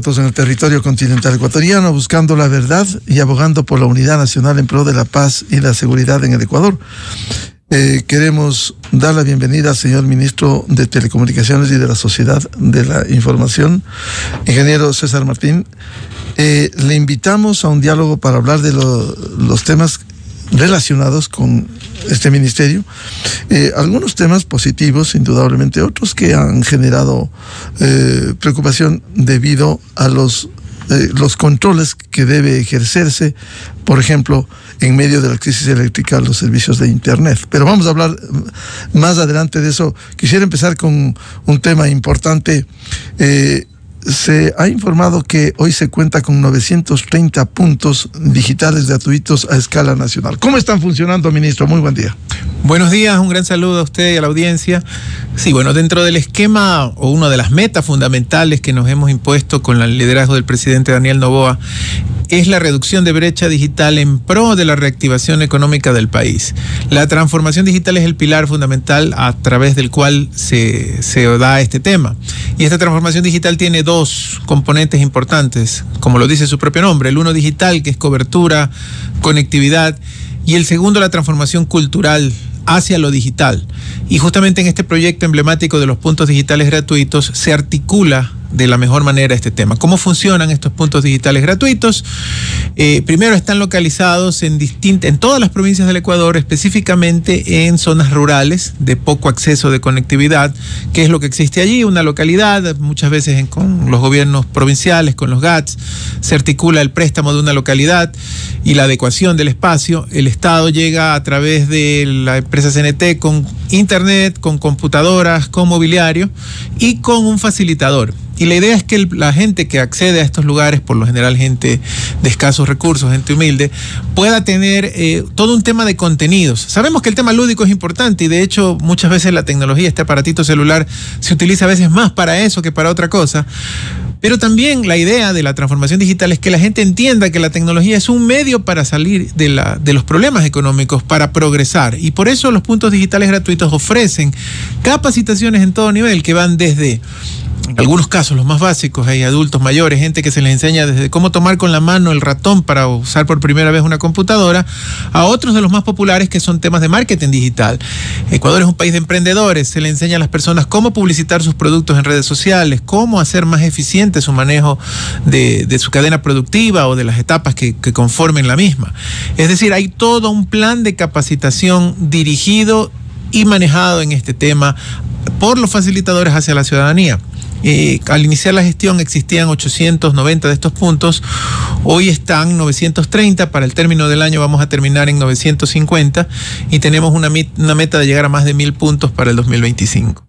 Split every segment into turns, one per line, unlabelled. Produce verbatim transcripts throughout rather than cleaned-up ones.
tantos en el territorio continental ecuatoriano, buscando la verdad y abogando por la unidad nacional en pro de la paz y la seguridad en el Ecuador. Eh, queremos dar la bienvenida al señor ministro de Telecomunicaciones y de la Sociedad de la Información, ingeniero César Martín. Eh, le invitamos a un diálogo para hablar de lo, los temas relacionados con este ministerio, eh, algunos temas positivos, indudablemente, otros que han generado eh, preocupación debido a los, eh, los controles que debe ejercerse, por ejemplo, en medio de la crisis eléctrica, los servicios de Internet. Pero vamos a hablar más adelante de eso. Quisiera empezar con un tema importante. Eh, Se ha informado que hoy se cuenta con novecientos treinta puntos digitales gratuitos a escala nacional. ¿Cómo están funcionando, ministro? Muy buen día.
Buenos días, un gran saludo a usted y a la audiencia. Sí, bueno, dentro del esquema o una de las metas fundamentales que nos hemos impuesto con el liderazgo del presidente Daniel Noboa es la reducción de brecha digital en pro de la reactivación económica del país. La transformación digital es el pilar fundamental a través del cual se, se da este tema. Y esta transformación digital tiene dos componentes importantes, como lo dice su propio nombre. El uno digital, que es cobertura, conectividad, y el segundo, la transformación cultural hacia lo digital. Y justamente en este proyecto emblemático de los puntos digitales gratuitos se articula de la mejor manera este tema. ¿Cómo funcionan estos puntos digitales gratuitos? Eh, primero, están localizados en, distintas, en todas las provincias del Ecuador, específicamente en zonas rurales de poco acceso de conectividad, que es lo que existe allí, una localidad, muchas veces en, con los gobiernos provinciales, con los G A Ts, se articula el préstamo de una localidad y la adecuación del espacio. El Estado llega a través de la empresa C N T con internet, con computadoras, con mobiliario y con un facilitador. Y la idea es que el, la gente que accede a estos lugares, por lo general gente de escasos recursos, gente humilde, pueda tener eh, todo un tema de contenidos. Sabemos que el tema lúdico es importante y de hecho muchas veces la tecnología, este aparatito celular, se utiliza a veces más para eso que para otra cosa. Pero también la idea de la transformación digital es que la gente entienda que la tecnología es un medio para salir de, la, de los problemas económicos, para progresar. Y por eso los puntos digitales gratuitos ofrecen capacitaciones en todo nivel que van desde... En algunos casos, los más básicos, hay adultos mayores, gente que se les enseña desde cómo tomar con la mano el ratón para usar por primera vez una computadora, a otros de los más populares que son temas de marketing digital. Ecuador es un país de emprendedores, se le enseña a las personas cómo publicitar sus productos en redes sociales, cómo hacer más eficiente su manejo de, de su cadena productiva o de las etapas que, que conformen la misma. Es decir, hay todo un plan de capacitación dirigido y manejado en este tema por los facilitadores hacia la ciudadanía. Eh, al iniciar la gestión existían ochocientos noventa de estos puntos, hoy están novecientos treinta, para el término del año vamos a terminar en novecientos cincuenta y tenemos una, una meta de llegar a más de mil puntos para el dos mil veinticinco.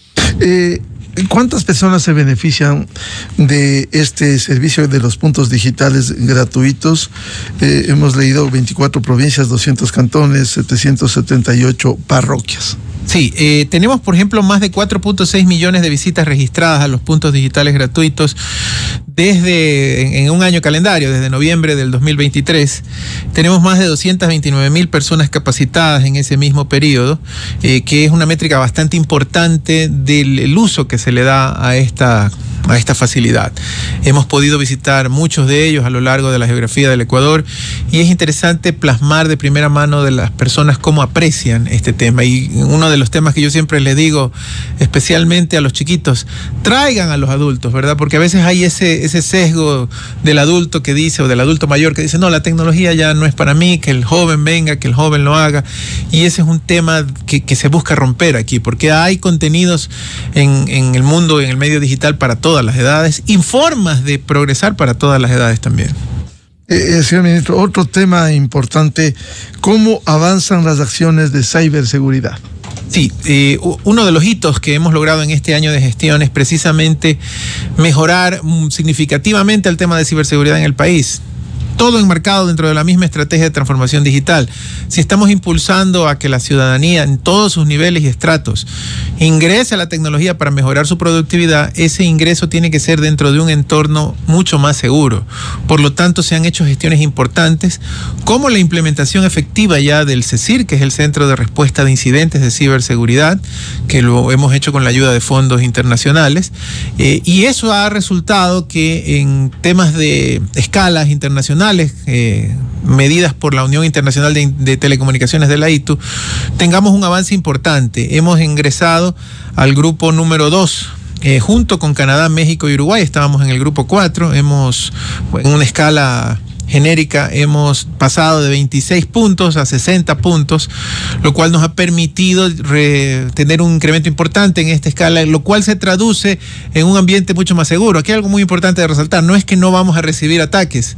Eh, ¿Cuántas personas se benefician de este servicio de los puntos digitales gratuitos? Eh, hemos leído veinticuatro provincias, doscientos cantones, setecientos setenta y ocho parroquias.
Sí, eh, tenemos por ejemplo más de cuatro punto seis millones de visitas registradas a los puntos digitales gratuitos desde en, en un año calendario, desde noviembre del dos mil veintitrés. Tenemos más de doscientas veintinueve mil personas capacitadas en ese mismo periodo, eh, que es una métrica bastante importante del el uso que se le da a esta a esta facilidad. Hemos podido visitar muchos de ellos a lo largo de la geografía del Ecuador y es interesante plasmar de primera mano de las personas cómo aprecian este tema. Y uno de los temas que yo siempre les digo, especialmente a los chiquitos, traigan a los adultos, ¿verdad? Porque a veces hay ese, ese sesgo del adulto que dice, o del adulto mayor que dice, no, la tecnología ya no es para mí, que el joven venga, que el joven lo haga. Y ese es un tema que, que se busca romper aquí, porque hay contenidos en, en el mundo, en el medio digital para todos todas las edades y formas de progresar para todas las edades también.
Eh, señor ministro, otro tema importante, ¿cómo avanzan las acciones de ciberseguridad?
Sí, eh, uno de los hitos que hemos logrado en este año de gestión es precisamente mejorar significativamente el tema de ciberseguridad en el país. todo enmarcado dentro de la misma estrategia de transformación digital. Si estamos impulsando a que la ciudadanía en todos sus niveles y estratos ingrese a la tecnología para mejorar su productividad, ese ingreso tiene que ser dentro de un entorno mucho más seguro. Por lo tanto, se han hecho gestiones importantes como la implementación efectiva ya del CECIR, que es el Centro de Respuesta de Incidentes de Ciberseguridad, que lo hemos hecho con la ayuda de fondos internacionales, eh, y eso ha resultado que en temas de escalas internacionales, eh, medidas por la Unión Internacional de, de Telecomunicaciones de la I T U, tengamos un avance importante. Hemos ingresado al grupo número dos. Eh, junto con Canadá, México y Uruguay, estábamos en el grupo cuatro, hemos, en una escala genérica, hemos pasado de veintiséis puntos a sesenta puntos, lo cual nos ha permitido re, tener un incremento importante en esta escala, lo cual se traduce en un ambiente mucho más seguro. Aquí hay algo muy importante de resaltar: no es que no vamos a recibir ataques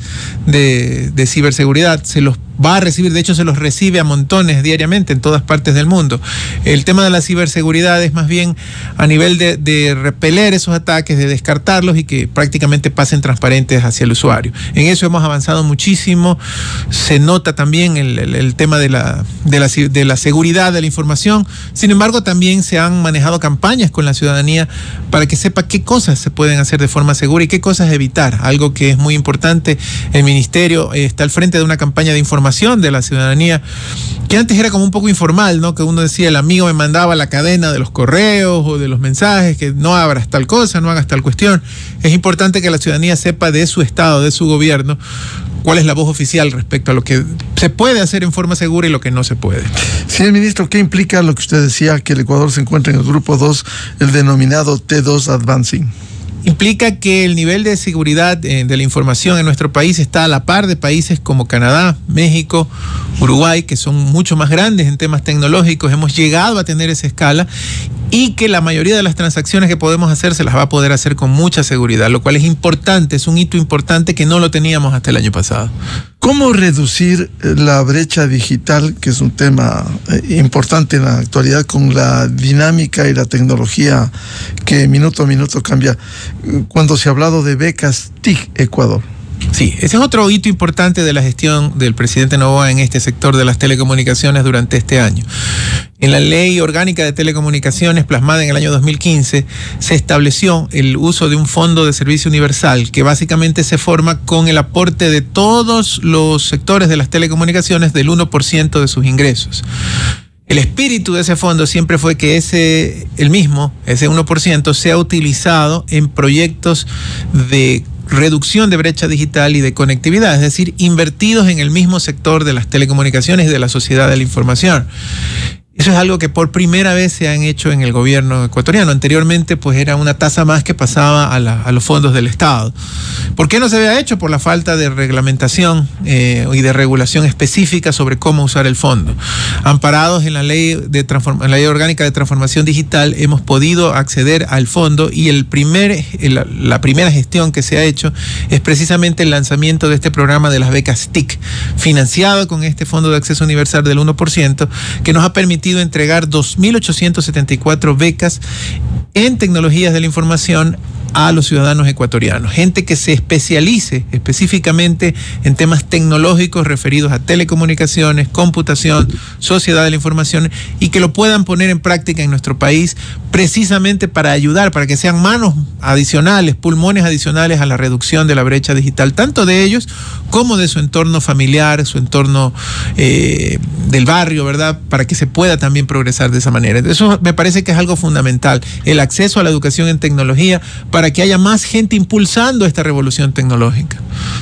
de, de ciberseguridad, se los va a recibir, de hecho se los recibe a montones diariamente en todas partes del mundo. El tema de la ciberseguridad es más bien a nivel de, de repeler esos ataques, de descartarlos y que prácticamente pasen transparentes hacia el usuario. En eso hemos avanzado muchísimo. Se nota también el, el, el tema de la, de, la, de la seguridad de la información. Sin embargo, también se han manejado campañas con la ciudadanía para que sepa qué cosas se pueden hacer de forma segura y qué cosas evitar. Algo que es muy importante, el Ministerio está al frente de una campaña de información de la ciudadanía, que antes era como un poco informal, ¿no? Que uno decía, el amigo me mandaba la cadena de los correos o de los mensajes, que no abras tal cosa, no hagas tal cuestión. Es importante que la ciudadanía sepa de su estado, de su gobierno, cuál es la voz oficial respecto a lo que se puede hacer en forma segura y lo que no se puede.
Señor ministro, ¿qué implica lo que usted decía, que el Ecuador se encuentra en el grupo dos, el denominado T dos Advancing?
Implica que el nivel de seguridad eh, de la información en nuestro país está a la par de países como Canadá, México, Uruguay, que son mucho más grandes en temas tecnológicos. Hemos llegado a tener esa escala y que la mayoría de las transacciones que podemos hacer se las va a poder hacer con mucha seguridad, lo cual es importante, es un hito importante que no lo teníamos hasta el año pasado.
¿Cómo reducir la brecha digital, que es un tema eh, importante en la actualidad, con la dinámica y la tecnología que minuto a minuto cambia? Cuando se ha hablado de becas T I C Ecuador.
Sí, ese es otro hito importante de la gestión del presidente Noboa en este sector de las telecomunicaciones durante este año. En la Ley Orgánica de Telecomunicaciones, plasmada en el año dos mil quince, se estableció el uso de un fondo de servicio universal que básicamente se forma con el aporte de todos los sectores de las telecomunicaciones del uno por ciento de sus ingresos. El espíritu de ese fondo siempre fue que ese, el mismo, ese uno por ciento, sea utilizado en proyectos de reducción de brecha digital y de conectividad, es decir, invertidos en el mismo sector de las telecomunicaciones y de la sociedad de la información. Eso es algo que por primera vez se han hecho en el gobierno ecuatoriano. Anteriormente, pues era una tasa más que pasaba a, la, a los fondos del Estado. ¿Por qué no se había hecho? Por la falta de reglamentación eh, y de regulación específica sobre cómo usar el fondo. Amparados en la ley de transform- en la ley orgánica de transformación digital, hemos podido acceder al fondo y el primer, el, la primera gestión que se ha hecho es precisamente el lanzamiento de este programa de las becas T I C, financiado con este Fondo de Acceso Universal del uno por ciento, que nos ha permitido entregar dos mil ochocientas setenta y cuatro becas en tecnologías de la información a los ciudadanos ecuatorianos, gente que se especialice específicamente en temas tecnológicos referidos a telecomunicaciones, computación, sociedad de la información, y que lo puedan poner en práctica en nuestro país precisamente para ayudar, para que sean manos adicionales, pulmones adicionales a la reducción de la brecha digital, tanto de ellos como de su entorno familiar, su entorno eh, del barrio, ¿verdad? Para que se pueda también progresar de esa manera. Eso me parece que es algo fundamental, el acceso a la educación en tecnología, para que haya más gente impulsando esta revolución tecnológica.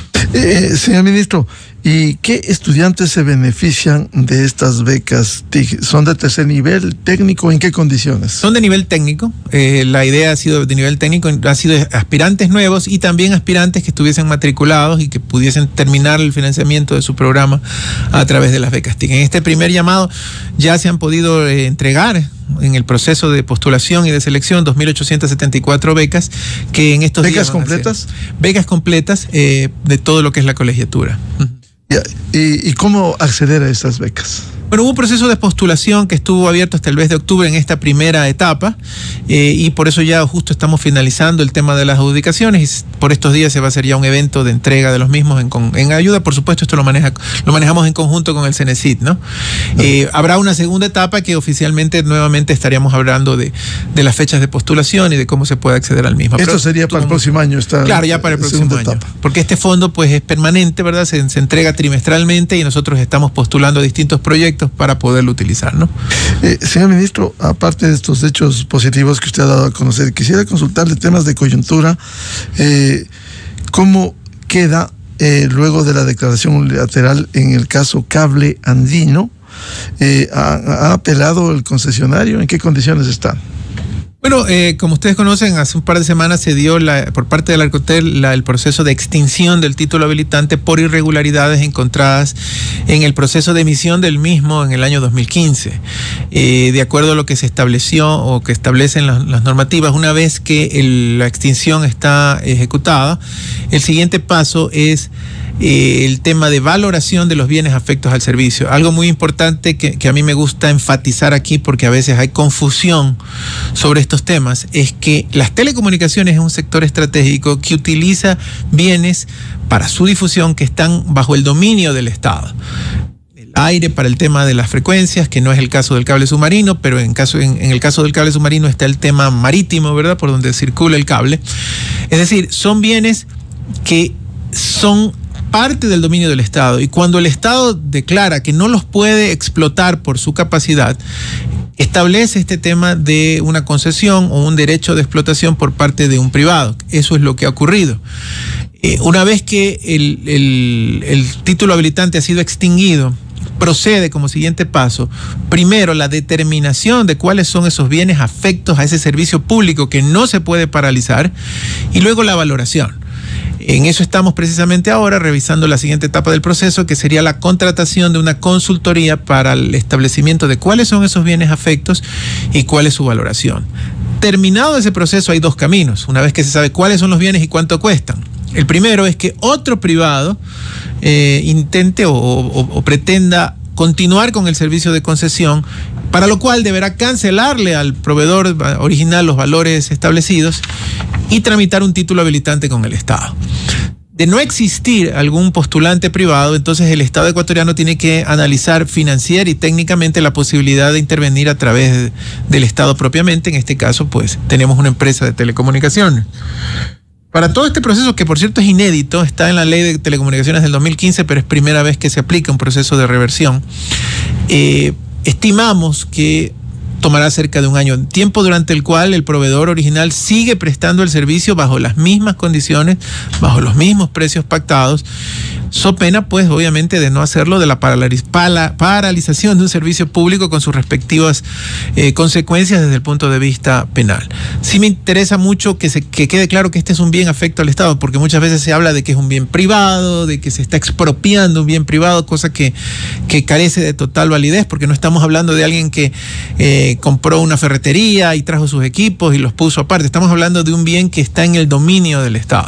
Eh, señor ministro, ¿y qué estudiantes se benefician de estas becas T I C? ¿Son de tercer nivel técnico? ¿En qué condiciones?
Son de nivel técnico. Eh, la idea ha sido de nivel técnico, ha sido aspirantes nuevos y también aspirantes que estuviesen matriculados y que pudiesen terminar el financiamiento de su programa a través de las becas T I C. En este primer llamado ya se han podido eh, entregar en el proceso de postulación y de selección dos mil ochocientas setenta y cuatro becas que en estos
¿Becas
días
completas?
Becas completas eh, de todo lo que es la colegiatura.
¿Y, y cómo acceder a esas becas?
Bueno, hubo un proceso de postulación que estuvo abierto hasta el mes de octubre en esta primera etapa eh, y por eso ya justo estamos finalizando el tema de las adjudicaciones y por estos días se va a hacer ya un evento de entrega de los mismos en, en ayuda. Por supuesto, esto lo maneja lo manejamos en conjunto con el Cenecit, ¿no? Uh-huh. Eh, habrá una segunda etapa que oficialmente nuevamente estaríamos hablando de, de las fechas de postulación y de cómo se puede acceder al mismo.
Esto Pero, sería para el próximo año. Esta,
claro, ya para el próximo año. Etapa. Porque este fondo pues es permanente, ¿verdad? Se, se entrega trimestralmente y nosotros estamos postulando distintos proyectos para poderlo utilizar, ¿no?
Eh, señor ministro, aparte de estos hechos positivos que usted ha dado a conocer, quisiera consultarle temas de coyuntura. Eh, ¿Cómo queda eh, luego de la declaración unilateral en el caso Cable Andino? Eh, ¿ha, ¿Ha apelado el concesionario? ¿En qué condiciones están?
Bueno, eh, como ustedes conocen, hace un par de semanas se dio la, por parte del Arcotel la, el proceso de extinción del título habilitante por irregularidades encontradas en el proceso de emisión del mismo en el año dos mil quince. Eh, de acuerdo a lo que se estableció o que establecen las, las normativas, una vez que el, la extinción está ejecutada, el siguiente paso es Eh, el tema de valoración de los bienes afectos al servicio. Algo muy importante que, que a mí me gusta enfatizar aquí, porque a veces hay confusión sobre estos temas, es que las telecomunicaciones es un sector estratégico que utiliza bienes para su difusión que están bajo el dominio del Estado. El aire para el tema de las frecuencias, que no es el caso del cable submarino, pero en, caso, en, en el caso del cable submarino está el tema marítimo, ¿verdad?, por donde circula el cable. Es decir, son bienes que son parte del dominio del Estado, y cuando el Estado declara que no los puede explotar por su capacidad, establece este tema de una concesión o un derecho de explotación por parte de un privado. Eso es lo que ha ocurrido. Eh, una vez que el, el, el título habilitante ha sido extinguido, procede como siguiente paso, primero la determinación de cuáles son esos bienes afectos a ese servicio público que no se puede paralizar, y luego la valoración. En eso estamos precisamente ahora, revisando la siguiente etapa del proceso, que sería la contratación de una consultoría para el establecimiento de cuáles son esos bienes afectos y cuál es su valoración. Terminado ese proceso, hay dos caminos, una vez que se sabe cuáles son los bienes y cuánto cuestan. El primero es que otro privado eh, intente o, o, o pretenda continuar con el servicio de concesión, para lo cual deberá cancelarle al proveedor original los valores establecidos y tramitar un título habilitante con el Estado. De no existir algún postulante privado, entonces el Estado ecuatoriano tiene que analizar financiera y técnicamente la posibilidad de intervenir a través de, del Estado propiamente. En este caso, pues, tenemos una empresa de telecomunicaciones. Para todo este proceso, que por cierto es inédito, está en la ley de telecomunicaciones del dos mil quince, pero es primera vez que se aplica un proceso de reversión, eh, estimamos que tomará cerca de un año, tiempo durante el cual el proveedor original sigue prestando el servicio bajo las mismas condiciones, bajo los mismos precios pactados, so pena pues obviamente de no hacerlo, de la paralización de un servicio público con sus respectivas eh, consecuencias desde el punto de vista penal. Sí me interesa mucho que, se, que quede claro que este es un bien afecto al Estado, porque muchas veces se habla de que es un bien privado, de que se está expropiando un bien privado, cosa que, que carece de total validez, porque no estamos hablando de alguien que eh, compró una ferretería y trajo sus equipos y los puso aparte. Estamos hablando de un bien que está en el dominio del Estado.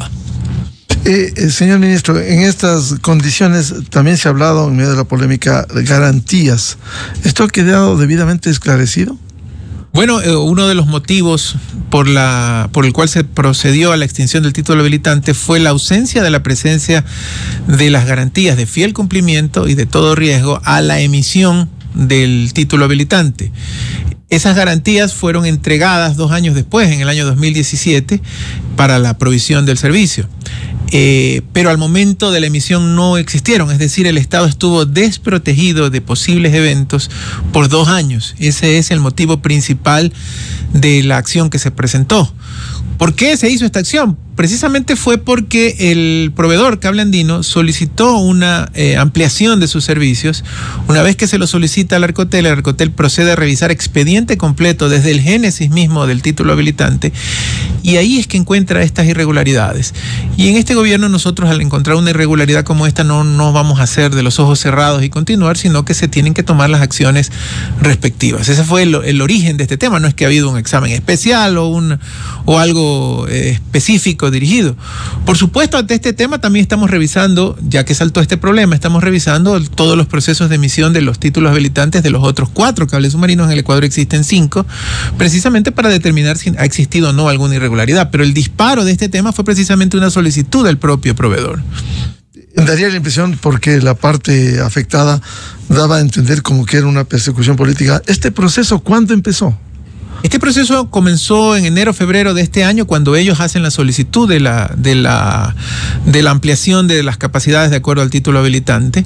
Eh, eh, señor ministro, en estas condiciones también se ha hablado, en medio de la polémica, de garantías. ¿Esto ha quedado debidamente esclarecido?
Bueno, eh, uno de los motivos por, la, por el cual se procedió a la extinción del título habilitante fue la ausencia de la presencia de las garantías de fiel cumplimiento y de todo riesgo a la emisión del título habilitante. Esas garantías fueron entregadas dos años después, en el año dos mil diecisiete, para la provisión del servicio. Eh, pero al momento de la emisión no existieron, es decir, el Estado estuvo desprotegido de posibles eventos por dos años. Ese es el motivo principal de la acción que se presentó. ¿Por qué se hizo esta acción? Precisamente fue porque el proveedor Cable Andino solicitó una eh, ampliación de sus servicios. Una vez que se lo solicita al Arcotel, el Arcotel procede a revisar expediente completo desde el génesis mismo del título habilitante, y ahí es que encuentra estas irregularidades. Y en este gobierno nosotros, al encontrar una irregularidad como esta, no, no vamos a hacer de los ojos cerrados y continuar, sino que se tienen que tomar las acciones respectivas. Ese fue el, el origen de este tema. No es que ha habido un examen especial o, un, o algo eh, específico público dirigido. Por supuesto, ante este tema también estamos revisando, ya que saltó este problema, estamos revisando todos los procesos de emisión de los títulos habilitantes de los otros cuatro cables submarinos. En el Ecuador existen cinco, precisamente para determinar si ha existido o no alguna irregularidad. Pero el disparo de este tema fue precisamente una solicitud del propio proveedor.
Daría la impresión, porque la parte afectada daba a entender como que era una persecución política. ¿Este proceso cuándo empezó?
Este proceso comenzó en enero, febrero de este año, cuando ellos hacen la solicitud de la, de la, de la ampliación de las capacidades de acuerdo al título habilitante.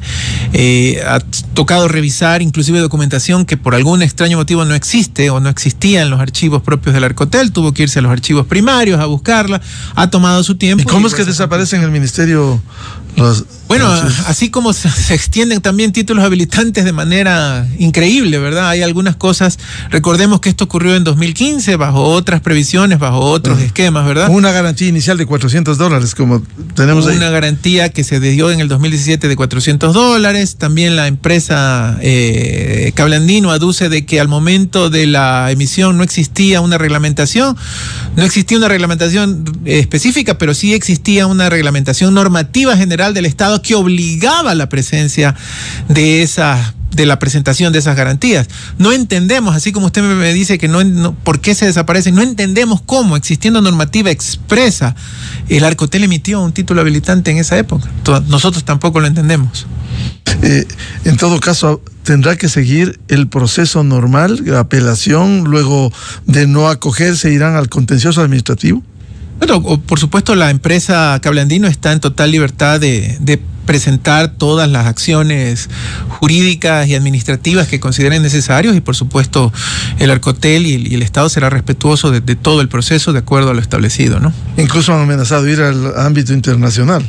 Eh, ha tocado revisar inclusive documentación que por algún extraño motivo no existe o no existía en los archivos propios del Arcotel. Tuvo que irse a los archivos primarios a buscarla. Ha tomado su tiempo.
¿Y cómo es que desaparece en el ministerio? Los,
bueno,
los...
así como se, se extienden también títulos habilitantes de manera increíble, ¿verdad? Hay algunas cosas, recordemos que esto ocurrió en dos mil quince, bajo otras previsiones, bajo otros uh, esquemas, ¿verdad?
Una garantía inicial de cuatrocientos dólares, como tenemos
una
ahí.
Una garantía que se dio en el dos mil diecisiete de cuatrocientos dólares. También la empresa eh, Cable Andino aduce de que al momento de la emisión no existía una reglamentación, no existía una reglamentación específica, pero sí existía una reglamentación normativa general del Estado que obligaba la presencia de esas de la presentación de esas garantías. No entendemos, así como usted me dice que no, no por qué se desaparecen, no entendemos cómo, existiendo normativa expresa, el Arcotel emitió un título habilitante en esa época. Nosotros tampoco lo entendemos.
Eh, en todo caso, tendrá que seguir el proceso normal, la apelación, luego de no acogerse irán al contencioso administrativo.
Bueno, por supuesto, la empresa Cable Andino está en total libertad de, de presentar todas las acciones jurídicas y administrativas que consideren necesarios, y por supuesto el Arcotel y el, y el Estado será respetuoso de, de todo el proceso de acuerdo a lo establecido, ¿no?
Incluso han amenazado ir al ámbito internacional.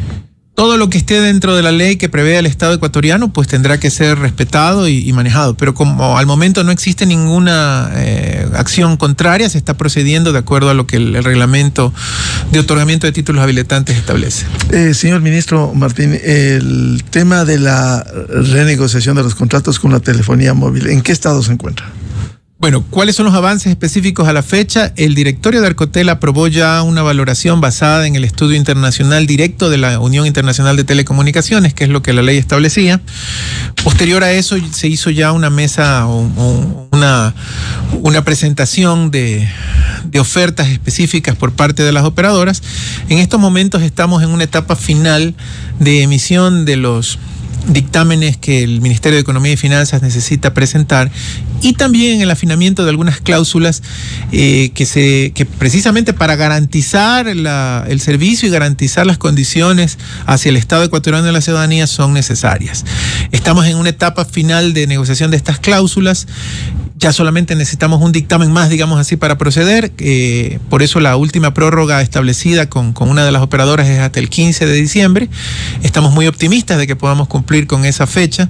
Todo lo que esté dentro de la ley que prevé el Estado ecuatoriano, pues tendrá que ser respetado y, y manejado. Pero como al momento no existe ninguna eh, acción contraria, se está procediendo de acuerdo a lo que el, el reglamento de otorgamiento de títulos habilitantes establece.
Eh, señor ministro Martín, el tema de la renegociación de los contratos con la telefonía móvil, ¿en qué estado se encuentra?
Bueno, ¿cuáles son los avances específicos a la fecha? El directorio de Arcotel aprobó ya una valoración basada en el estudio internacional directo de la Unión Internacional de Telecomunicaciones, que es lo que la ley establecía. Posterior a eso se hizo ya una mesa, una, una presentación de, de ofertas específicas por parte de las operadoras. En estos momentos estamos en una etapa final de emisión de los dictámenes que el Ministerio de Economía y Finanzas necesita presentar, y también el afinamiento de algunas cláusulas eh, que se que precisamente para garantizar la, el servicio y garantizar las condiciones hacia el Estado ecuatoriano de la ciudadanía son necesarias. Estamos en una etapa final de negociación de estas cláusulas. Ya solamente necesitamos un dictamen más, digamos así, para proceder. Eh, por eso la última prórroga establecida con, con una de las operadoras es hasta el quince de diciembre. Estamos muy optimistas de que podamos cumplir con esa fecha.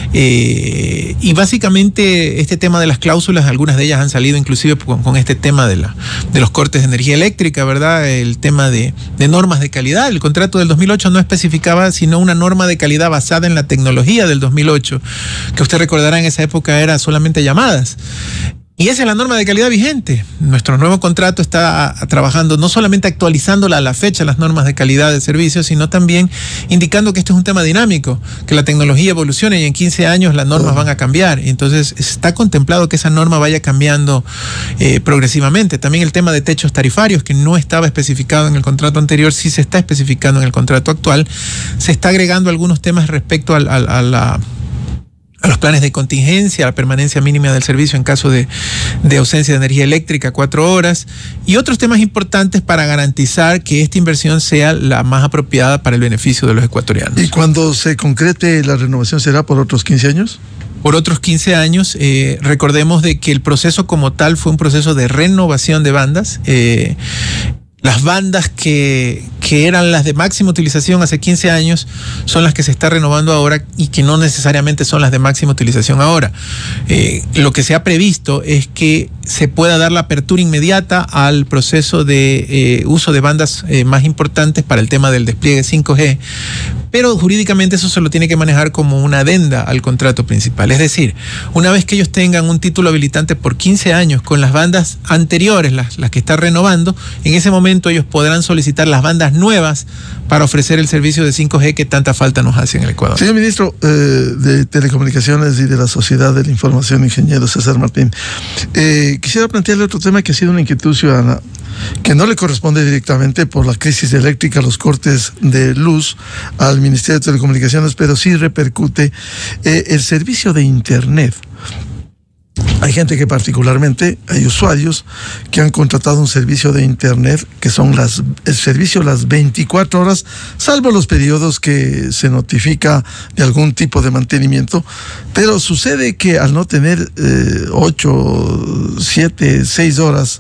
Eh, y básicamente este tema de las cláusulas, algunas de ellas han salido inclusive con, con este tema de, la, de los cortes de energía eléctrica, ¿verdad? El tema de, de normas de calidad. El contrato del dos mil ocho no especificaba sino una norma de calidad basada en la tecnología del dos mil ocho, que usted recordará en esa época era solamente llamadas. Y esa es la norma de calidad vigente. Nuestro nuevo contrato está trabajando no solamente actualizándola a la fecha, las normas de calidad de servicios, sino también indicando que esto es un tema dinámico, que la tecnología evoluciona y en quince años las normas van a cambiar. Y entonces está contemplado que esa norma vaya cambiando eh, progresivamente. También el tema de techos tarifarios, que no estaba especificado en el contrato anterior, sí se está especificando en el contrato actual. Se está agregando algunos temas respecto al, al, a la... a los planes de contingencia, a la permanencia mínima del servicio en caso de, de ausencia de energía eléctrica, cuatro horas, y otros temas importantes para garantizar que esta inversión sea la más apropiada para el beneficio de los ecuatorianos.
¿Y cuando se concrete la renovación será por otros quince años?
Por otros quince años. Eh, recordemos de que el proceso como tal fue un proceso de renovación de bandas. Eh, Las bandas que, que eran las de máxima utilización hace quince años son las que se está renovando ahora y que no necesariamente son las de máxima utilización ahora. Eh, lo que se ha previsto es que se pueda dar la apertura inmediata al proceso de eh, uso de bandas eh, más importantes para el tema del despliegue cinco G, pero jurídicamente eso se lo tiene que manejar como una adenda al contrato principal. Es decir, una vez que ellos tengan un título habilitante por quince años con las bandas anteriores, las, las que está renovando, en ese momento momento ellos podrán solicitar las bandas nuevas para ofrecer el servicio de cinco G que tanta falta nos hace en el Ecuador.
Señor ministro eh, de Telecomunicaciones y de la Sociedad de la Información, ingeniero César Martín, eh, quisiera plantearle otro tema que ha sido una inquietud ciudadana, que no le corresponde directamente por la crisis eléctrica, los cortes de luz al Ministerio de Telecomunicaciones, pero sí repercute eh, el servicio de Internet. Hay gente que particularmente, hay usuarios que han contratado un servicio de Internet que son las, el servicio las veinticuatro horas, salvo los periodos que se notifica de algún tipo de mantenimiento, pero sucede que al no tener eh, ocho, siete, seis horas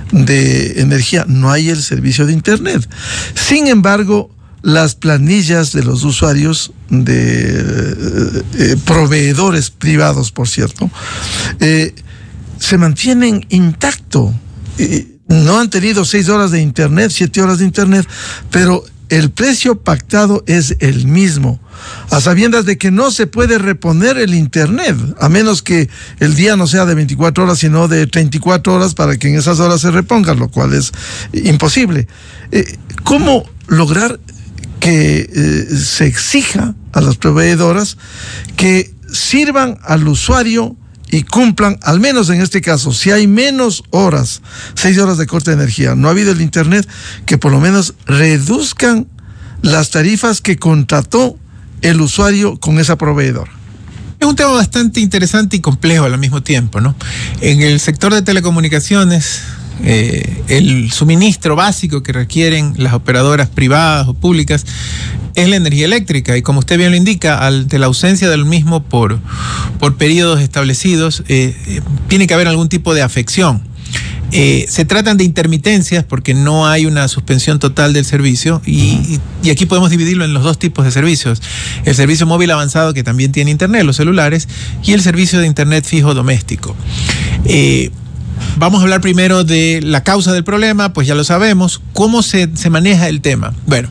de energía, no hay el servicio de Internet. Sin embargo, las planillas de los usuarios de eh, eh, proveedores privados, por cierto, eh, se mantienen intacto. Eh, no han tenido seis horas de Internet, siete horas de Internet, pero el precio pactado es el mismo, a sabiendas de que no se puede reponer el Internet, a menos que el día no sea de veinticuatro horas, sino de treinta y cuatro horas para que en esas horas se reponga, lo cual es imposible. Eh, ¿Cómo lograr que eh, se exija a las proveedoras que sirvan al usuario y cumplan, al menos en este caso, si hay menos horas, seis horas de corte de energía, no ha habido el Internet, que por lo menos reduzcan las tarifas que contrató el usuario con esa proveedora?
Es un tema bastante interesante y complejo al mismo tiempo, ¿no? En el sector de telecomunicaciones, eh, el suministro básico que requieren las operadoras privadas o públicas es la energía eléctrica, y como usted bien lo indica, ante la ausencia del mismo por, por periodos establecidos, eh, eh, tiene que haber algún tipo de afección. Eh, se tratan de intermitencias porque no hay una suspensión total del servicio, y, y, y aquí podemos dividirlo en los dos tipos de servicios: el servicio móvil avanzado, que también tiene internet, los celulares, y el servicio de internet fijo doméstico. Eh, vamos a hablar primero de la causa del problema, pues ya lo sabemos. ¿Cómo se, se maneja el tema? Bueno,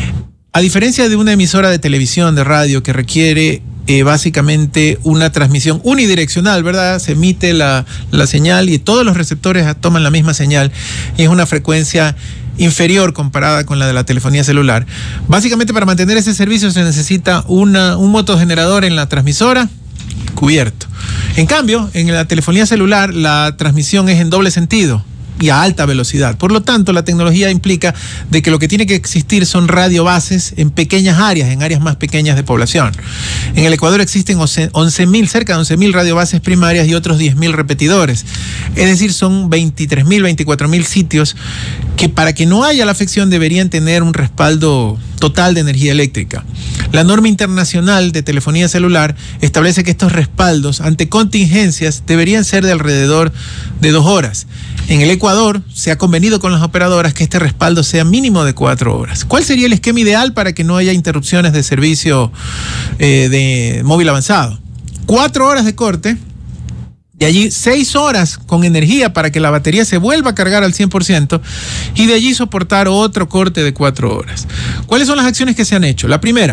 a diferencia de una emisora de televisión, de radio, que requiere eh, básicamente una transmisión unidireccional, ¿verdad? Se emite la, la señal y todos los receptores toman la misma señal, y es una frecuencia inferior comparada con la de la telefonía celular. Básicamente, para mantener ese servicio se necesita una, un motogenerador en la transmisora cubierto. En cambio, en la telefonía celular la transmisión es en doble sentido y a alta velocidad. Por lo tanto, la tecnología implica de que lo que tiene que existir son radiobases en pequeñas áreas, en áreas más pequeñas de población. En el Ecuador existen once mil, cerca de once mil radiobases primarias y otros diez mil repetidores. Es decir, son veintitrés mil, veinticuatro mil sitios que, para que no haya la afección, deberían tener un respaldo total de energía eléctrica. La norma internacional de telefonía celular establece que estos respaldos ante contingencias deberían ser de alrededor de dos horas. En el Ecuador se ha convenido con las operadoras que este respaldo sea mínimo de cuatro horas. ¿Cuál sería el esquema ideal para que no haya interrupciones de servicio eh, de móvil avanzado? Cuatro horas de corte, de allí seis horas con energía para que la batería se vuelva a cargar al cien por ciento, y de allí soportar otro corte de cuatro horas. ¿Cuáles son las acciones que se han hecho? La primera,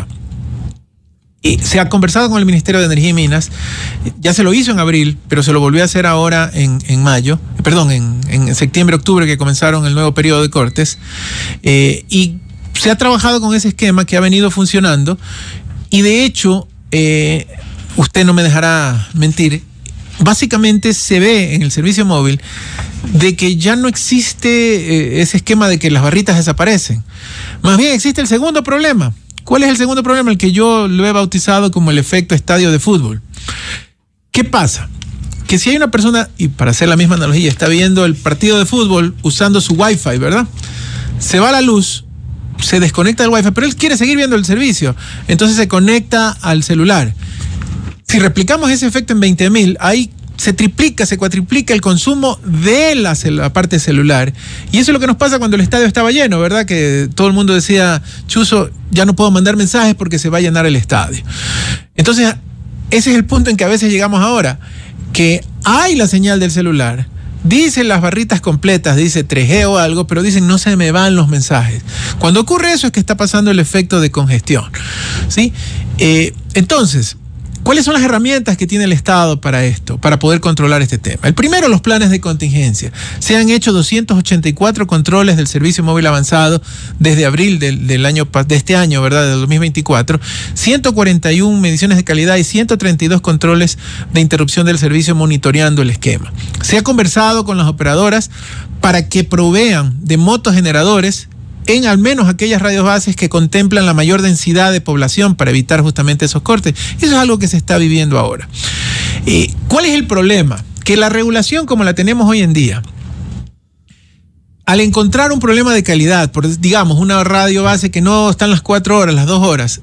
y se ha conversado con el Ministerio de Energía y Minas, ya se lo hizo en abril, pero se lo volvió a hacer ahora en, en mayo, perdón, en, en septiembre, octubre, que comenzaron el nuevo periodo de cortes, eh, y se ha trabajado con ese esquema que ha venido funcionando, y de hecho, eh, usted no me dejará mentir, básicamente se ve en el servicio móvil de que ya no existe eh, ese esquema de que las barritas desaparecen. Más bien existe el segundo problema. ¿Cuál es el segundo problema? El que yo lo he bautizado como el efecto estadio de fútbol. ¿Qué pasa? Que si hay una persona, y para hacer la misma analogía, está viendo el partido de fútbol usando su wifi, ¿verdad? Se va la luz, se desconecta del wifi, pero él quiere seguir viendo el servicio, entonces se conecta al celular. Si replicamos ese efecto en veinte mil, ahí se triplica, se cuatriplica el consumo de la, la parte celular. Y eso es lo que nos pasa cuando el estadio estaba lleno, ¿verdad? Que todo el mundo decía, Chuzo, ya no puedo mandar mensajes porque se va a llenar el estadio. Entonces, ese es el punto en que a veces llegamos ahora, que hay la señal del celular, dicen las barritas completas, dice tres G o algo, pero dicen no se me van los mensajes. Cuando ocurre eso es que está pasando el efecto de congestión, ¿sí? Eh, entonces, ¿Cuáles son las herramientas que tiene el Estado para esto, para poder controlar este tema? El primero, los planes de contingencia. Se han hecho doscientos ochenta y cuatro controles del servicio móvil avanzado desde abril del, del año, de este año, ¿verdad?, del dos mil veinticuatro, ciento cuarenta y una mediciones de calidad y ciento treinta y dos controles de interrupción del servicio monitoreando el esquema. Se ha conversado con las operadoras para que provean de motogeneradores en al menos aquellas radios bases que contemplan la mayor densidad de población para evitar justamente esos cortes. Eso es algo que se está viviendo ahora. Eh, ¿Cuál es el problema? Que la regulación como la tenemos hoy en día, al encontrar un problema de calidad, por, digamos, una radio base que no están las cuatro horas, las dos horas,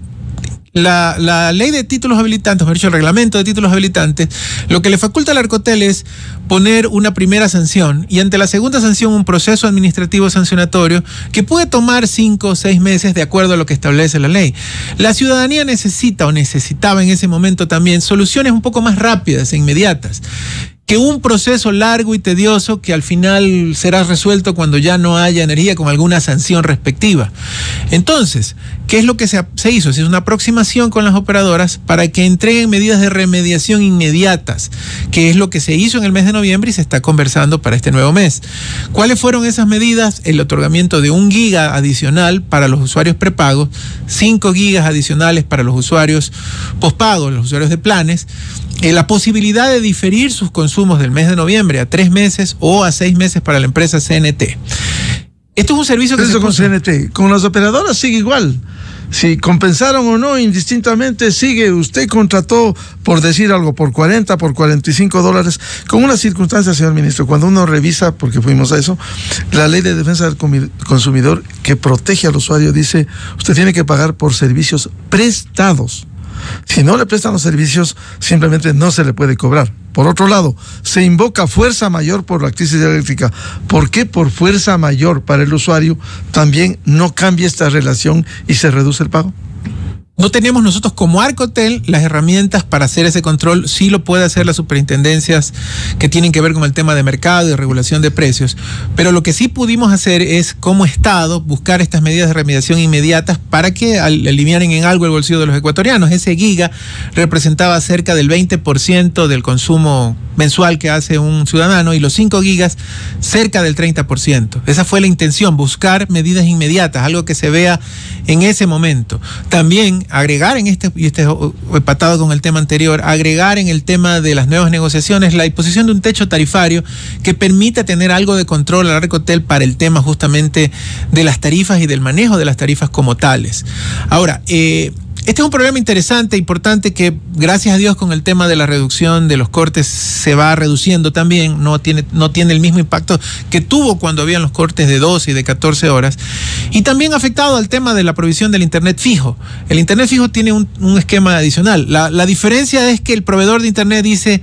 La, la ley de títulos habilitantes, mejor dicho, el reglamento de títulos habilitantes, lo que le faculta al Arcotel es poner una primera sanción y ante la segunda sanción un proceso administrativo sancionatorio que puede tomar cinco o seis meses de acuerdo a lo que establece la ley. La ciudadanía necesita o necesitaba en ese momento también soluciones un poco más rápidas e inmediatas que un proceso largo y tedioso que al final será resuelto cuando ya no haya energía con alguna sanción respectiva. Entonces, ¿qué es lo que se, se hizo? Se hizo una aproximación con las operadoras para que entreguen medidas de remediación inmediatas, que es lo que se hizo en el mes de noviembre y se está conversando para este nuevo mes. ¿Cuáles fueron esas medidas? El otorgamiento de un giga adicional para los usuarios prepagos, cinco gigas adicionales para los usuarios pospagos, los usuarios de planes, eh, la posibilidad de diferir sus consumos del mes de noviembre a tres meses o a seis meses para la empresa C N T. Esto es un servicio que
Eso
se
con C N T, con las operadoras sigue igual. Si compensaron o no, indistintamente sigue. Usted contrató, por decir algo, por cuarenta, por cuarenta y cinco dólares, con una circunstancia, señor ministro, cuando uno revisa, porque fuimos a eso, la ley de defensa del consumidor que protege al usuario dice, usted tiene que pagar por servicios prestados. Si no le prestan los servicios, simplemente no se le puede cobrar. Por otro lado, se invoca fuerza mayor por la crisis eléctrica. ¿Por qué por fuerza mayor para el usuario también no cambia esta relación y se reduce el pago?
No tenemos nosotros como Arcotel las herramientas para hacer ese control. Sí lo puede hacer las superintendencias que tienen que ver con el tema de mercado y regulación de precios. Pero lo que sí pudimos hacer es, como Estado, buscar estas medidas de remediación inmediatas para que alivianen en algo el bolsillo de los ecuatorianos. Ese giga representaba cerca del veinte por ciento del consumo mensual que hace un ciudadano y los cinco gigas cerca del treinta por ciento. Esa fue la intención, buscar medidas inmediatas, algo que se vea en ese momento. También agregar en este, y este es empatado con el tema anterior, agregar en el tema de las nuevas negociaciones la imposición de un techo tarifario que permita tener algo de control al Arcotel para el tema justamente de las tarifas y del manejo de las tarifas como tales. Ahora, eh, este es un problema interesante, importante, que gracias a Dios con el tema de la reducción de los cortes se va reduciendo también, no tiene, no tiene el mismo impacto que tuvo cuando habían los cortes de doce y de catorce horas. Y también afectado al tema de la provisión del internet fijo. El internet fijo tiene un, un esquema adicional. La, la diferencia es que el proveedor de internet dice,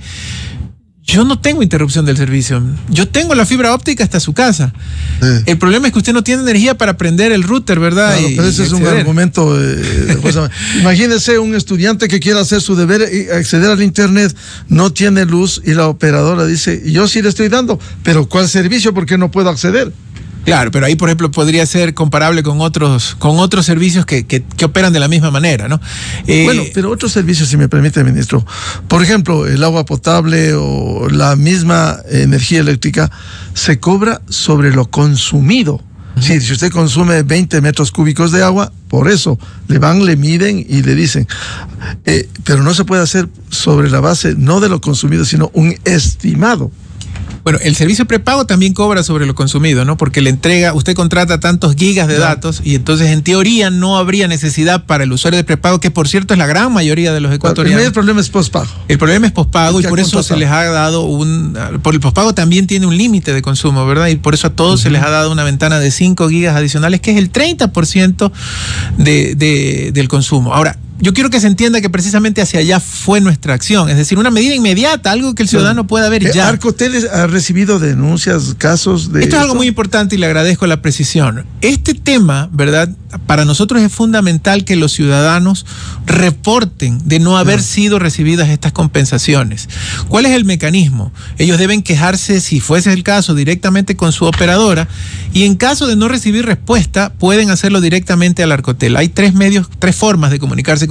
yo no tengo interrupción del servicio, yo tengo la fibra óptica hasta su casa. Sí. El problema es que usted no tiene energía para prender el router, ¿verdad?
Claro,
y,
pero ese es un argumento. Eh, Imagínese un estudiante que quiera hacer su deber y acceder al internet, no tiene luz y la operadora dice, yo sí le estoy dando, pero ¿cuál servicio? ¿Por qué no puedo acceder?
Claro, pero ahí, por ejemplo, podría ser comparable con otros con otros servicios que, que, que operan de la misma manera, ¿no?
Eh, bueno, pero otros servicios, si me permite, ministro. Por ejemplo, el agua potable o la misma energía eléctrica se cobra sobre lo consumido. Uh-huh. Sí, si usted consume veinte metros cúbicos de agua, por eso le van, le miden y le dicen. Eh, pero no se puede hacer sobre la base no de lo consumido, sino un estimado.
Bueno, el servicio prepago también cobra sobre lo consumido, ¿no? Porque le entrega, usted contrata tantos gigas de datos y entonces en teoría no habría necesidad para el usuario de prepago, que por cierto es la gran mayoría de los ecuatorianos.
El problema es pospago.
El problema es pospago y por eso se les ha dado un... Por el pospago también tiene un límite de consumo, ¿verdad? Y por eso a todos uh-huh. se les ha dado una ventana de cinco gigas adicionales, que es el treinta por ciento de, de, del consumo. Ahora, yo quiero que se entienda que precisamente hacia allá fue nuestra acción, es decir, una medida inmediata, algo que el ciudadano pueda ver ya.
¿Arcotel ha recibido denuncias, casos de
esto? Es algo muy importante y le agradezco la precisión. Este tema, ¿verdad? Para nosotros es fundamental que los ciudadanos reporten de no haber no. sido recibidas estas compensaciones. ¿Cuál es el mecanismo? Ellos deben quejarse, si fuese el caso, directamente con su operadora y en caso de no recibir respuesta, pueden hacerlo directamente al Arcotel. Hay tres medios, tres formas de comunicarse con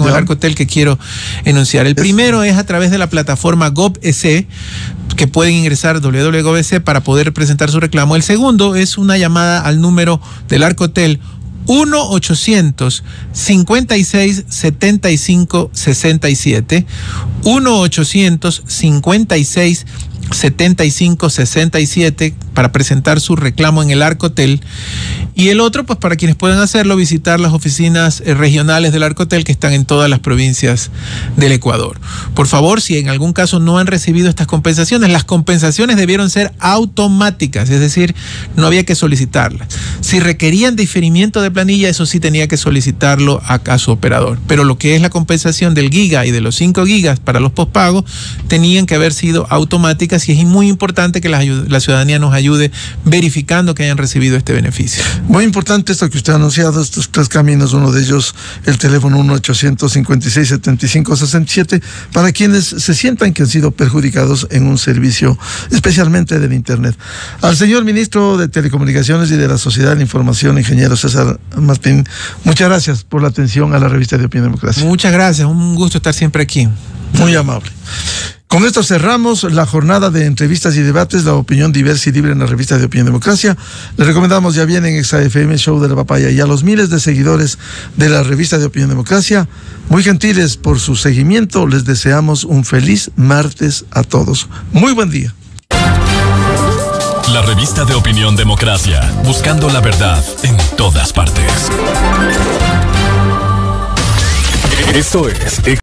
con
ya.
el Arcotel que quiero enunciar. El primero es a través de la plataforma GovEC, que pueden ingresar doble u doble u doble u punto gov punto e ce para poder presentar su reclamo. El segundo es una llamada al número del Arcotel uno ochocientos cincuenta y seis setenta y cinco sesenta y siete, uno ochocientos cincuenta y seis setenta y cinco sesenta y siete para presentar su reclamo en el Arcotel. Y el otro, pues para quienes puedan hacerlo, visitar las oficinas eh, regionales del Arcotel que están en todas las provincias del Ecuador. Por favor, si en algún caso no han recibido estas compensaciones, las compensaciones debieron ser automáticas, es decir, no había que solicitarlas. Si requerían diferimiento de planilla, eso sí tenía que solicitarlo a, a su operador. Pero lo que es la compensación del giga y de los cinco gigas para los pospagos, tenían que haber sido automáticas, y es muy importante que la, la ciudadanía nos ayude verificando que hayan recibido este beneficio.
Muy importante esto que usted ha anunciado, estos tres caminos, uno de ellos el teléfono uno ochocientos cincuenta y seis setenta y cinco sesenta y siete, para quienes se sientan que han sido perjudicados en un servicio, especialmente del Internet. Al señor ministro de Telecomunicaciones y de la Sociedad de la Información, ingeniero César Martín, muchas gracias por la atención a la revista de Opinión y Democracia.
Muchas gracias, un gusto estar siempre aquí.
Muy amable. Con esto cerramos la jornada de entrevistas y debates, la opinión diversa y libre en la revista de Opinión y Democracia. Les recomendamos, ya viene en Exa F M, Show de la Papaya, y a los miles de seguidores de la revista de Opinión y Democracia, muy gentiles por su seguimiento, les deseamos un feliz martes a todos. Muy buen día.
La revista de Opinión Democracia, buscando la verdad en todas partes. Esto es